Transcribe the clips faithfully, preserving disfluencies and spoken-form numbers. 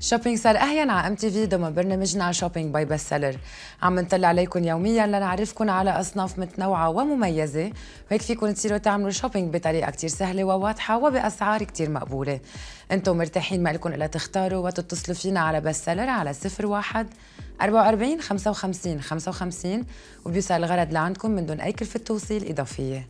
شوبينج صار أهين على ام تي في ضمن برنامجنا شوبينج باي بست سيلر. عم نطلع عليكم يوميا لنعرفكم على أصناف متنوعة ومميزة، وهيك فيكم تصيروا تعملوا شوبينج بطريقة كتير سهلة وواضحة وبأسعار كتير مقبولة. انتم مرتاحين ما لكم إلا تختاروا وتتصلوا فينا على بست سيلر على صفر واحد أربعة وأربعين خمسة وخمسين خمسة وخمسين وبيوصل الغرض لعندكم من دون أي كلفة توصيل إضافية.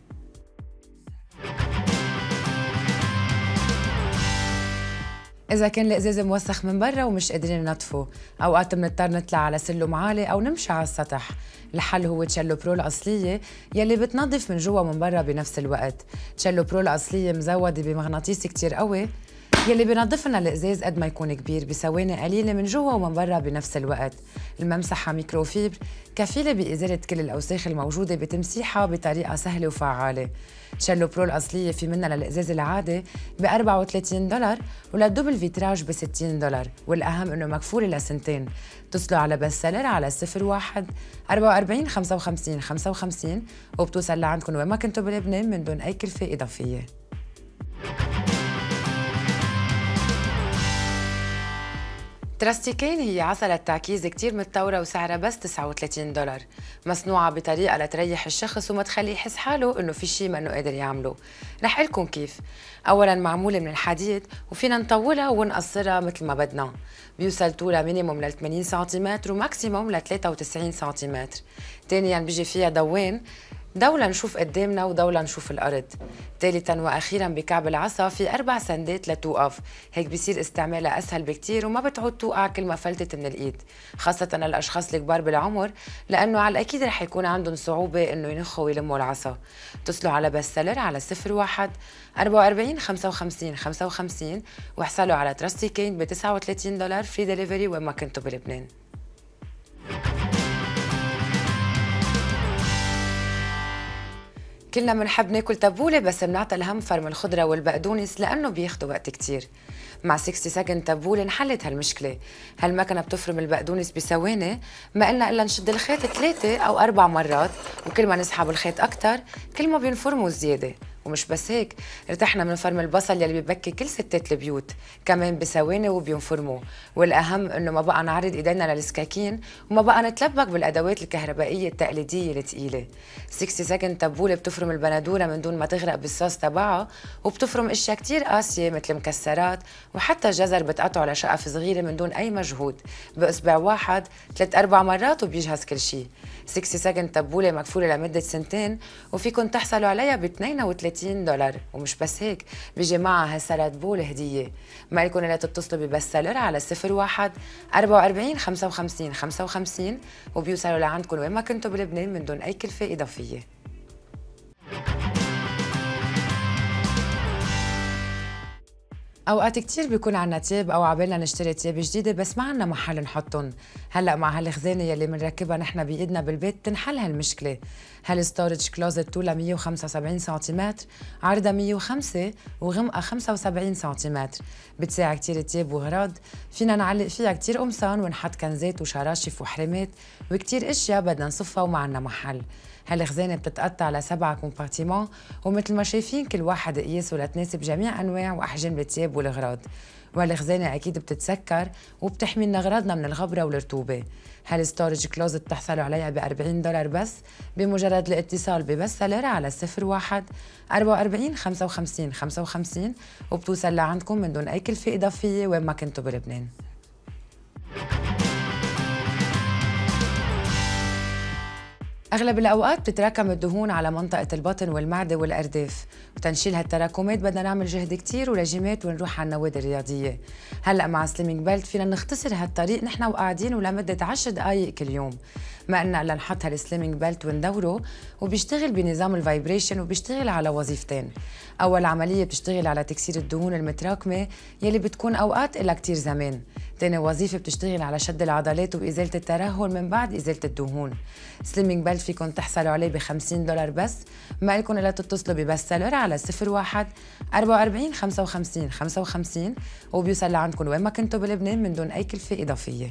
إذا كان الإزاز موسخ من برا ومش قادرين ننظفه، أوقات بنضطر نطلع على سلم عالي أو نمشي على السطح. الحل هو تشيلو برو الأصلية يلي بتنظف من جوا ومن برا بنفس الوقت. تشيلو برو الأصلية مزودة بمغناطيس كتير قوي يلي بينظف لنا الإزاز قد ما يكون كبير بثواني قليلة من جوا ومن برا بنفس الوقت. الممسحة ميكروفيبر كفيلة بإزالة كل الأوساخ الموجودة بتمسيحها بطريقة سهلة وفعالة. تشيلو برو الأصلية في منها للإزاز العادي ب أربعة وثلاثين دولار وللدبل فيتراج ب ستين دولار، والأهم إنه مكفولة لسنتين. اتصلوا على بست سيلر على صفر واحد أربعة وأربعين خمسة وخمسين خمسة وخمسين وبتوصل لعندكم وين ما كنتوا بلبنان من دون أي كلفة إضافية. تراستيكين هي عسلة تعكيز كتير متطورة وسعرها بس تسعة وثلاثين دولار، مصنوعة بطريقة لتريح الشخص وما تخليه يحس حاله إنه في شيء ما إنه قادر يعمله. رح لكم كيف. أولاً معمولة من الحديد وفينا نطولها ونقصرها مثل ما بدنا. بيوصل طولها مينيموم ل ثمانين سنتيمتر وماكسيموم ل ثلاثة وتسعين سنتيمتر. ثانياً بيجي فيها ضوين، دولة نشوف قدامنا ودولة نشوف الأرض. ثالثاً وأخيراً بكعب العصا في أربع سندات لتوقف، هيك بيصير استعمالها أسهل بكتير وما بتعود توقع كل ما فلتت من الإيد، خاصة الأشخاص الكبار بالعمر لأنه على الأكيد رح يكون عندهم صعوبة إنه ينخوا ويلموا العصا. اتصلوا على بست سيلر على صفر واحد أربعة وأربعين خمسة وخمسين خمسة وخمسين واحصلوا على تراستيكين ب تسعة وثلاثين دولار فري ديليفري وين ما كنتوا بلبنان. كلنا بنحب ناكل تبولة بس بنعطي الهم فرم الخضرة والبقدونس لأنه بياخدوا وقت كتير. مع ستين سكند تبولة انحلت هالمشكلة. هالمكنة بتفرم البقدونس بثواني، ما قلنا إلا نشد الخيط ثلاثة أو أربع مرات، وكل ما نسحب الخيط أكتر كل ما بينفرموا زيادة. ومش بس هيك، ارتحنا من فرم البصل يلي بيبكي كل ستات البيوت كمان بثواني وبينفرموا. والاهم انه ما بقى نعرض ايدينا للسكاكين وما بقى نتلبك بالادوات الكهربائيه التقليديه الثقيله. ستين سكند تبوله بتفرم البندوره من دون ما تغرق بالصوص تبعها، وبتفرم اشياء كتير قاسيه مثل مكسرات وحتى جزر بتقطعه لشقف صغيره من دون اي مجهود باصبع واحد ثلاث اربع مرات وبيجهز كل شيء. ستين سكند تبوله مكفوله لمده سنتين وفيكم تحصلوا عليها ب اثنين وثلاثين دولار. ومش بس هيك، بيجي معها هالسلات بول هديه. ما لكم الا تتصلوا ببست سيلر على صفر واحد أربعة وأربعين خمسة وخمسين خمسة وخمسين وبيوصلوا لعندكم وين ما كنتوا بلبنان من دون اي كلفه اضافيه. اوقات كتير بيكون عنا تياب او عبالنا نشتري تياب جديده بس ما عنا محل نحطهم. هلا مع هالخزانه يلي بنركبها نحن بايدنا بالبيت تنحل هالمشكله. هالستورج كلوزت طولها مية وخمسة وسبعين سنتيمتر، عرضها مية وخمسة وغمقها خمسة وسبعين سنتيمتر. بتساع كتير تياب وغراض، فينا نعلق فيها كتير قمصان ونحط كنزات وشراشف وحرامات وكتير اشياء بدنا نصفها وما عنا محل. هالخزانه بتتقطع لسبعة كومبارتيمون ومثل ما شايفين كل واحد قياسه لتناسب جميع انواع واحجام التياب والغراض. وهالخزانه اكيد بتتسكر وبتحمي لنا اغراضنا من الغبره والرطوبه. هالستورج كلوزت بتحصلوا عليها ب أربعين دولار بس بمجرد الاتصال ببست سيلر على صفر واحد أربعة وأربعين خمسة وخمسين خمسة وخمسين وبتوصل لعندكم من دون اي كلفه اضافيه وين ما كنتوا بلبنان. أغلب الأوقات بتتراكم الدهون على منطقة البطن والمعدة والأرداف، وتنشيل هالتراكمات بدنا نعمل جهد كتير ولجيمات ونروح على النوادي الرياضية. هلأ مع سليمينج بيلت فينا نختصر هالطريق نحن وقاعدين ولمدة عشر دقايق كل يوم. ما قلنا إلا نحط هالسليمينج بيلت وندوره، وبيشتغل بنظام الفايبريشن وبيشتغل على وظيفتين. أول عملية بتشتغل على تكسير الدهون المتراكمة يلي بتكون أوقات إلا كتير زمان. تاني وظيفة بتشتغل على شد العضلات وإزالة الترهل من بعد إزالة الدهون. سليمينج بيلت فيكم تحصلوا عليه ب خمسين دولار بس. ما لكم إلا تتصلوا ببست سيلر على صفر واحد أربعة وأربعين خمسة وخمسين خمسة وخمسين وبيوصل لعندكم وين ما كنتوا بلبنان من دون أي كلفة إضافية.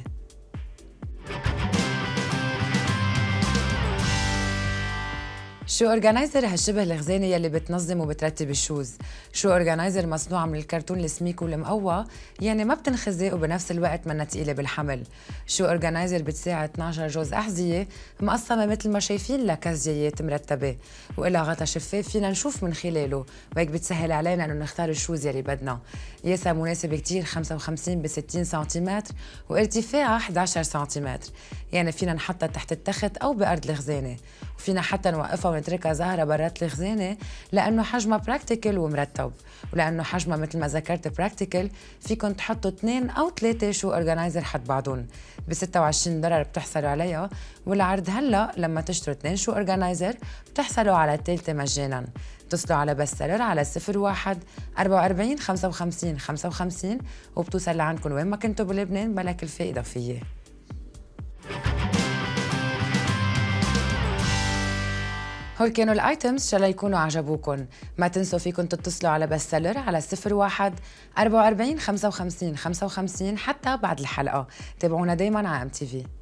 شو اورجانيزر هالشبه الخزانه يلي بتنظم وبترتب الشوز. شو اورجانيزر مصنوعه من الكرتون السميك والمقوى، يعني ما بتنخزق وبنفس الوقت منا تقيله بالحمل. شو اورجانيزر بتساعد اثني عشر جوز احذيه مقسمه مثل ما شايفين لكزيات مرتبه، وإلها غطا شفاف فينا نشوف من خلاله، وهيك بتسهل علينا انه نختار الشوز يلي بدنا. قياسها مناسب كتير، خمسة وخمسين ب ستين سنتيمتر وارتفاعها احد عشر سنتيمتر، يعني فينا نحطها تحت التخت او بارض الخزانه، وفينا حتى نوقفها ونتركها ظاهره برات الخزانه لانه حجمها براكتيكل ومرتب، ولانه حجمها مثل ما ذكرت براكتيكل فيكم تحطوا اثنين او ثلاثه شو اورجانيزر حد بعضهم. ب ستة وعشرين دولار بتحصلوا عليها، والعرض هلا لما تشتروا اثنين شو اورجانيزر بتحصلوا على الثالثه مجانا. اتصلوا على بستسيلر على صفر واحد أربعة وأربعين خمسة وخمسين خمسة وخمسين وبتوصل لعندكم وين ما كنتوا بلبنان بلا كلفه اضافيه. هول كانوا الايتمز، ان شاء الله يكونوا عجبوكم. ما تنسوا فيكم تتصلوا على بستسيلر على صفر واحد أربعة وأربعين خمسة وخمسين خمسة وخمسين حتى بعد الحلقه. تابعونا دايما على ام تي في.